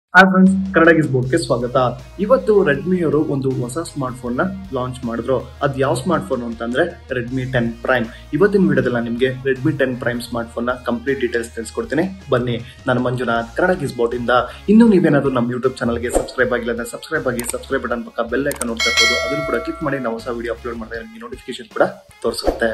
Hi friends, Kannada ಗಿಸ್ಬೋಟ್ಗೆ ಸ್ವಾಗತ. ಇವತ್ತು Redmi ಅವರು ಒಂದು ಹೊಸ ಸ್ಮಾರ್ಟ್ ಫೋನ್ ನ ಲಾಂಚ್ ಮಾಡಿದ್ರು. ಅದ್ ಯಾವ ಸ್ಮಾರ್ಟ್ ಫೋನ್ ಅಂತಂದ್ರೆ ರೆಡ್ಮಿ 10 ಪ್ರೈಮ್. ಇವತ್ತಿನ ವಿಡಿಯೋದಲ್ಲಿ ನಿಮ್ಗೆ ರೆಡ್ಮಿ 10 ಪ್ರೈಮ್ ಸ್ಮಾರ್ಟ್ ಫೋನ್ ನ ಕಂಪ್ಲೀಟ್ ಡೀಟೇಲ್ಸ್ ತಿಳಿಸ್ಕೊಡ್ತೀನಿ. ಬನ್ನಿ, ನಾನು ಮಂಜುನಾಥ್, ಕನ್ನಡ ಗಿಸ್ಬೋಟ್ ಇಂದ. ಇನ್ನು ನೀವೇನಾದ್ರೂ ನಮ್ಮ ಯೂಟ್ಯೂಬ್ ಚಾನಲ್ಗೆ ಸಬ್ಸ್ಕ್ರೈಬ್ ಆಗಿಲ್ಲ ಅಂದ್ರೆ ಸಬ್ಸ್ಕ್ರೈಬ್ ಆಗಿ, ಸಬ್ಸ್ಕ್ರೈಬ್ ಬಟನ್ ಪಕ್ಕ ಬೆಲ್ ಐಕಾನ್ ನೋಡ್ತಾ ಇರ್ಬೋದು, ಅದನ್ನು ಕೂಡ ಕ್ಲಿಕ್ ಮಾಡಿ ನಾವು ಹೊಸ ವಿಡಿಯೋ ಅಪ್ಲೋಡ್ ಮಾಡಿದ್ರೆ ನಿಮಗೆ ನೋಟಿಫಿಕೇಶನ್ ಕೂಡ ತೋರಿಸುತ್ತೆ.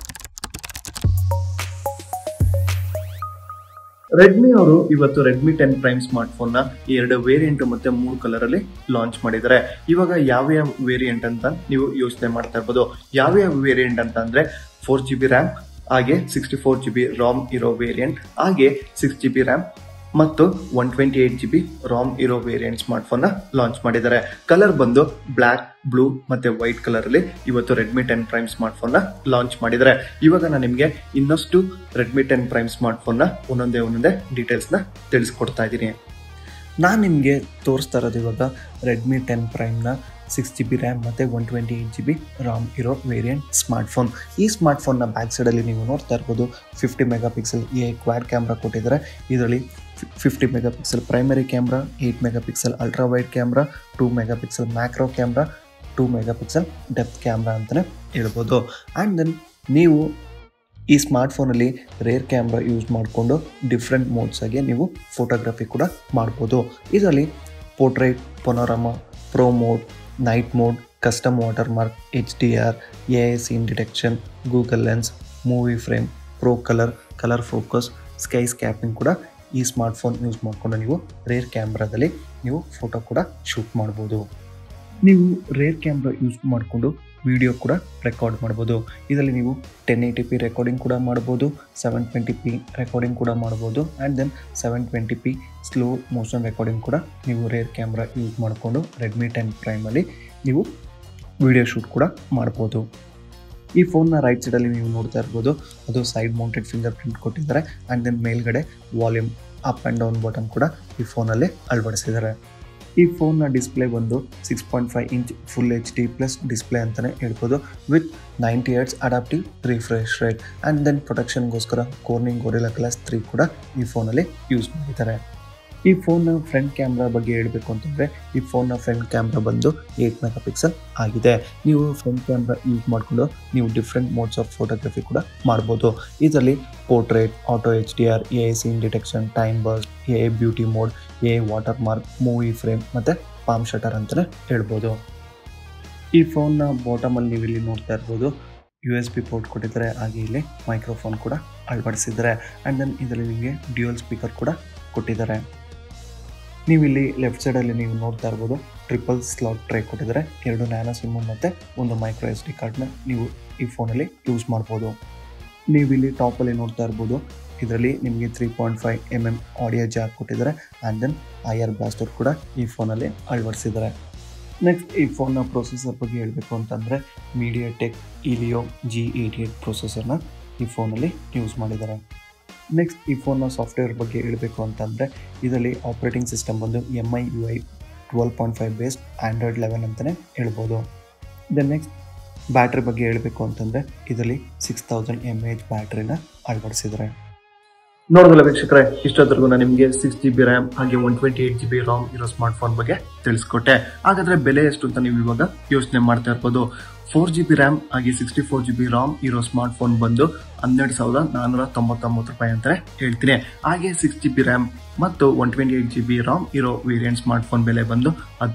ರೆಡ್ಮಿ ಅವರು ಇವತ್ತು ರೆಡ್ಮಿ 10 ಪ್ರೈಮ್ ಸ್ಮಾರ್ಟ್ ಫೋನ್ ನ 2 ವೇರಿಯಂಟ್ ಮತ್ತೆ 3 ಕಲರ್ ಅಲ್ಲಿ ಲಾಂಚ್ ಮಾಡಿದ್ದಾರೆ. ಇವಾಗ ಯಾವ ವೇರಿಯಂಟ್ ಅಂತ ನೀವು ಯೋಚನೆ ಮಾಡ್ತಾ ಇರ್ಬೋದು. ಯಾವ ವೇರಿಯಂಟ್ ಅಂತ ಅಂದ್ರೆ 4GB ರ್ಯಾಮ್ ಹಾಗೆ 64GB ರಾಮ್ ಇರೋ ವೇರಿಯಂಟ್, ಹಾಗೆ 6GB ರ್ಯಾಮ್ ಮತ್ತು 128GB ರಾಮ್ ಇರೋ ವೇರಿಯಂಟ್ ಸ್ಮಾರ್ಟ್ ಫೋನ್ ನ ಲಾಂಚ್ ಮಾಡಿದ್ದಾರೆ. ಕಲರ್ ಬಂದು ಬ್ಲಾಕ್, ಬ್ಲೂ ಮತ್ತೆ ವೈಟ್ ಕಲರ್ ಅಲ್ಲಿ ಇವತ್ತು ರೆಡ್ಮಿ 10 ಪ್ರೈಮ್ ಸ್ಮಾರ್ಟ್ ಫೋನ್ ನ ಲಾಂಚ್ ಮಾಡಿದ್ದಾರೆ. ಇವಾಗ ನಾನು ನಿಮ್ಗೆ ಇನ್ನಷ್ಟು ರೆಡ್ಮಿ 10 ಪ್ರೈಮ್ ಸ್ಮಾರ್ಟ್ ಫೋನ್ ನ ಒಂದೊಂದೇ ಡೀಟೇಲ್ಸ್ ನ ತಿಳಿಸ್ಕೊಡ್ತಾ ಇದ್ದೀನಿ. ನಾನು ನಿಮ್ಗೆ ತೋರಿಸ್ತಾ ಇರೋದು ಇವಾಗ ರೆಡ್ಮಿ 10 ಪ್ರೈಮ್ ನ 6GB ರ್ಯಾಮ್ ಮತ್ತು 128GB ರಾಮ್ ಇರೋ ವೇರಿಯಂಟ್ ಸ್ಮಾರ್ಟ್ ಫೋನ್. ಈ ಸ್ಮಾರ್ಟ್ ಫೋನ್ನ ಬ್ಯಾಕ್ ಸೈಡಲ್ಲಿ ನೀವು ನೋಡ್ತಾ ಇರ್ಬೋದು 50 ಮೆಗಾಪಿಕ್ಸೆಲ್ ಕ್ವಾಡ್ ಕ್ಯಾಮ್ರಾ ಕೊಟ್ಟಿದ್ದಾರೆ. ಇದರಲ್ಲಿ 50 megapixel primary camera, 8 megapixel ultra wide camera, 2 megapixel macro camera, 2 megapixel depth camera ಅಂತಲೇ ಹೇಳ್ಬೋದು. ಆ್ಯಂಡ್ ದೆನ್ ನೀವು ಈ ಸ್ಮಾರ್ಟ್ ಫೋನಲ್ಲಿ ರೇರ್ ಕ್ಯಾಮ್ರಾ ಯೂಸ್ ಮಾಡಿಕೊಂಡು ಡಿಫ್ರೆಂಟ್ ಮೋಡ್ಸಾಗಿ ನೀವು ಫೋಟೋಗ್ರಫಿ ಕೂಡ ಮಾಡ್ಬೋದು. ಇದರಲ್ಲಿ portrait, panorama, pro mode, night mode, custom water mark, HDR, AI scene detection, Google lens, movie frame, pro colour focus, sky scaping ಕೂಡ ಈ ಸ್ಮಾರ್ಟ್ ಫೋನ್ ಯೂಸ್ ಮಾಡಿಕೊಂಡು ನೀವು ರೇರ್ ಕ್ಯಾಮ್ರಾದಲ್ಲಿ ನೀವು ಫೋಟೋ ಕೂಡ ಶೂಟ್ ಮಾಡ್ಬೋದು. ನೀವು ರೇರ್ ಕ್ಯಾಮ್ರಾ ಯೂಸ್ ಮಾಡಿಕೊಂಡು video ಕೂಡ ರೆಕಾರ್ಡ್ ಮಾಡ್ಬೋದು. ಇದರಲ್ಲಿ ನೀವು 1080p ರೆಕಾರ್ಡಿಂಗ್ ಕೂಡ ಮಾಡ್ಬೋದು, 720p ರೆಕಾರ್ಡಿಂಗ್ ಕೂಡ ಮಾಡ್ಬೋದು, and then 720p slow motion recording ಕೂಡ ನೀವು ರೇರ್ ಕ್ಯಾಮ್ರಾ ಯೂಸ್ ಮಾಡಿಕೊಂಡು ರೆಡ್ಮಿ 10 ಪ್ರೈಮಲ್ಲಿ ನೀವು ವಿಡಿಯೋ ಶೂಟ್ ಕೂಡ ಮಾಡ್ಬೋದು. ಈ ಫೋನ್ನ ರೈಟ್ ಸೈಡಲ್ಲಿ ನೀವು ನೋಡ್ತಾ ಇರ್ಬೋದು, ಅದು ಸೈಡ್ ಮೌಂಟೆಡ್ ಫಿಂಗರ್ ಪ್ರಿಂಟ್ ಕೊಟ್ಟಿದ್ದಾರೆ. ಆ್ಯಂಡ್ ದೆನ್ ಮೇಲ್ಗಡೆ volume up and down button ಕೂಡ ಈ ಫೋನಲ್ಲಿ ಅಳವಡಿಸಿದ್ದಾರೆ. ಈ ಫೋನ್ನ ಡಿಸ್ಪ್ಲೇ ಬಂದು 6.5 inch full HD plus display ಅಂತಲೇ ಹೇಳ್ಬೋದು, with 90 Hz adaptive refresh rate. And then ಪ್ರೊಟೆಕ್ಷನ್ಗೋಸ್ಕರ ಕಾರ್ನಿಂಗ್ ಗೊರಿಲ್ಲಾ ಗ್ಲಾಸ್ 3 ಕೂಡ ಈ ಫೋನಲ್ಲಿ ಯೂಸ್ ಮಾಡಿದ್ದಾರೆ. ಈ ಫೋನ್ನ ಫ್ರಂಟ್ ಕ್ಯಾಮ್ರಾ ಬಗ್ಗೆ ಹೇಳಬೇಕು ಅಂತಂದರೆ ಈ ಫೋನ್ನ ಫ್ರಂಟ್ ಕ್ಯಾಮ್ರಾ ಬಂದು 8 ಮೆಗಾಪಿಕ್ಸೆಲ್ ಆಗಿದೆ. ನೀವು ಫ್ರಂಟ್ ಕ್ಯಾಮ್ರಾ ಯೂಸ್ ಮಾಡಿಕೊಂಡು ನೀವು ಡಿಫ್ರೆಂಟ್ ಮೋಡ್ಸ್ ಆಫ್ ಫೋಟೋಗ್ರಫಿ ಕೂಡ ಮಾಡ್ಬೋದು. ಇದರಲ್ಲಿ portrait, auto HDR, AI scene detection, time burst, AI beauty mode, AI water mark, movie frame ಮತ್ತು ಪಾಮ್ ಶಟರ್ ಅಂತಲೇ ಹೇಳ್ಬೋದು. ಈ ಫೋನ್ನ ಬಾಟಮಲ್ಲಿ ನೀವು ಇಲ್ಲಿ ನೋಡ್ತಾ ಇರ್ಬೋದು USB ಪೋರ್ಟ್ ಕೊಟ್ಟಿದ್ದಾರೆ, ಹಾಗೆ ಇಲ್ಲಿ ಮೈಕ್ರೋಫೋನ್ ಕೂಡ ಅಳವಡಿಸಿದ್ದಾರೆ. ಆ್ಯಂಡ್ ದೆನ್ ಇದರಲ್ಲಿ ನಿಮಗೆ ಡ್ಯೂಯಲ್ ಸ್ಪೀಕರ್ ಕೂಡ ಕೊಟ್ಟಿದ್ದಾರೆ. ನೀವು ಇಲ್ಲಿ ಲೆಫ್ಟ್ ಸೈಡಲ್ಲಿ ನೀವು ನೋಡ್ತಾ ಇರ್ಬೋದು ಟ್ರಿಪಲ್ ಸ್ಲಾಟ್ ಟ್ರೇ ಕೊಟ್ಟಿದ್ದಾರೆ. 2 ನ್ಯಾನೋ ಸಿಮ್ಮು ಮತ್ತು 1 ಮೈಕ್ರೋ SD ಕಾರ್ಡ್ನ ನೀವು ಈ ಫೋನಲ್ಲಿ ಯೂಸ್ ಮಾಡ್ಬೋದು. ನೀವು ಇಲ್ಲಿ ಟಾಪಲ್ಲಿ ನೋಡ್ತಾ ಇರ್ಬೋದು ಇದರಲ್ಲಿ ನಿಮಗೆ 3.5 mm ಆಡಿಯೋ ಜಾಕ್ ಕೊಟ್ಟಿದ್ದಾರೆ. ಆ್ಯಂಡ್ ದೆನ್ IR ಬ್ಲಾಸ್ಟರ್ ಕೂಡ ಈ ಫೋನಲ್ಲಿ ಅಳವಡಿಸಿದ್ದಾರೆ. ನೆಕ್ಸ್ಟ್ ಈ ಫೋನ್ನ ಪ್ರೊಸೆಸರ್ ಬಗ್ಗೆ ಹೇಳಬೇಕು ಅಂತಂದರೆ ಮೀಡಿಯಾಟೆಕ್ Helio G88 ಪ್ರೊಸೆಸರ್ನ ಈ ಫೋನಲ್ಲಿ ಯೂಸ್ ಮಾಡಿದ್ದಾರೆ. ನೆಕ್ಸ್ಟ್ ಈ ಫೋನ್ನ ಸಾಫ್ಟ್ವೇರ್ ಬಗ್ಗೆ ಹೇಳಬೇಕು ಅಂತಂದರೆ ಇದರಲ್ಲಿ ಆಪ್ರೇಟಿಂಗ್ ಸಿಸ್ಟಮ್ ಬಂದು MIUI 12.5 ಬೇಸ್ಡ್ Android 11 ಅಂತಲೇ ಹೇಳ್ಬೋದು. ದೆನ್ ನೆಕ್ಸ್ಟ್ ಬ್ಯಾಟ್ರಿ ಬಗ್ಗೆ ಹೇಳಬೇಕು ಅಂತಂದರೆ ಇದರಲ್ಲಿ 6000 mAh ಬ್ಯಾಟ್ರಿನ ಅಳವಡಿಸಿದ್ದಾರೆ. ನೋಡೋದಲ್ಲ ವೀಕ್ಷಕರೇ, ಇಷ್ಟೊತ್ತರೆಗೂ ನಾನು ನಿಮಗೆ 6GB ರ್ಯಾಮ್ ಹಾಗೆ 128GB ರಾಮ್ ಇರೋ ಸ್ಮಾರ್ಟ್ ಫೋನ್ ಬಗ್ಗೆ ತಿಳಿಸ್ಕೊಟ್ಟೆ. ಹಾಗಾದರೆ ಬೆಲೆ ಎಷ್ಟು ಅಂತ ನೀವು ಇವಾಗ ಯೋಚನೆ ಮಾಡ್ತಾ ಇರ್ಬೋದು. 4GB ರ್ಯಾಮ್ ಹಾಗೆ 64GB ರಾಮ್ ಇರೋ ಸ್ಮಾರ್ಟ್ ಫೋನ್ ಬಂದು 12,499 ರೂಪಾಯಿ ಅಂತಲೇ ಹೇಳ್ತೀನಿ. ಹಾಗೆ 6GB ರ್ಯಾಮ್ ಮತ್ತು 128GB ರಾಮ್ ಇರೋ ವೇರಿಯಂಟ್ ಸ್ಮಾರ್ಟ್ ಫೋನ್ ಬೆಲೆ ಬಂದು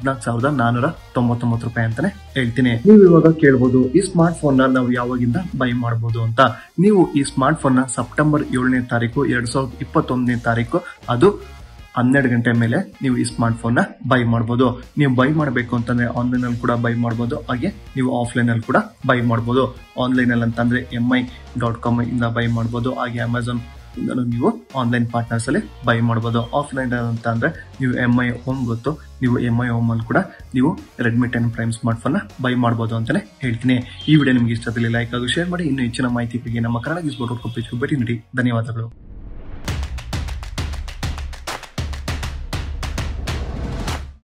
14,499 ರೂಪಾಯಿ ಅಂತಲೇ ಹೇಳ್ತೀನಿ. ನೀವು ಇವಾಗ ಕೇಳ್ಬೋದು ಈ ಸ್ಮಾರ್ಟ್ ಫೋನ್ ನಾವು ಯಾವಾಗಿಂದ ಬೈ ಮಾಡ್ಬೋದು ಅಂತ. ನೀವು ಈ ಸ್ಮಾರ್ಟ್ ಫೋನ್ ಸೆಪ್ಟೆಂಬರ್ 7ನೇ ತಾರೀಕು 2021ನೇ ತಾರೀಕು ಅದು 12 ಗಂಟೆ ಮೇಲೆ ನೀವು ಈ ಸ್ಮಾರ್ಟ್ ಫೋನ್ನ ಬೈ ಮಾಡ್ಬೋದು. ನೀವು ಬೈ ಮಾಡಬೇಕು ಅಂತಂದರೆ ಆನ್ಲೈನಲ್ಲಿ ಕೂಡ ಬೈ ಮಾಡ್ಬೋದು, ಹಾಗೆ ನೀವು ಆಫ್ಲೈನಲ್ಲಿ ಕೂಡ ಬೈ ಮಾಡ್ಬೋದು. ಆನ್ಲೈನಲ್ಲಿ ಅಂತಂದರೆ mi.com ಇಂದ ಬೈ ಮಾಡ್ಬೋದು, ಹಾಗೆ ಅಮೆಝಾನ್ ಇಂದಲೂ ನೀವು ಆನ್ಲೈನ್ ಪಾರ್ಟ್ನರ್ಸಲ್ಲಿ ಬೈ ಮಾಡ್ಬೋದು. ಆಫ್ಲೈನ್ ಅಂತ ಅಂದರೆ ನೀವು MI ಹೋಮ್ ಗೊತ್ತು, ನೀವು MI ಹೋಮಲ್ಲಿ ಕೂಡ ನೀವು ರೆಡ್ಮಿ 10 ಪ್ರೈಮ್ ಸ್ಮಾರ್ಟ್ ಫೋನ್ನ ಬೈ ಮಾಡ್ಬೋದು ಅಂತಲೇ ಹೇಳ್ತೀನಿ. ಈ ವಿಡಿಯೋ ನಿಮಗೆ ಇಷ್ಟದಲ್ಲಿ ಲೈಕ್ ಹಾಗೂ ಶೇರ್ ಮಾಡಿ. ಇನ್ನೂ ಹೆಚ್ಚಿನ ಮಾಹಿತಿ ಬಗ್ಗೆ ನಮ್ಮ ಕನ್ನಡ ಗಿಸ್ಬೋಟ್ ಪೇಜ್ಗೆ ಭೇಟಿ ನೀಡಿ. ಧನ್ಯವಾದಗಳು.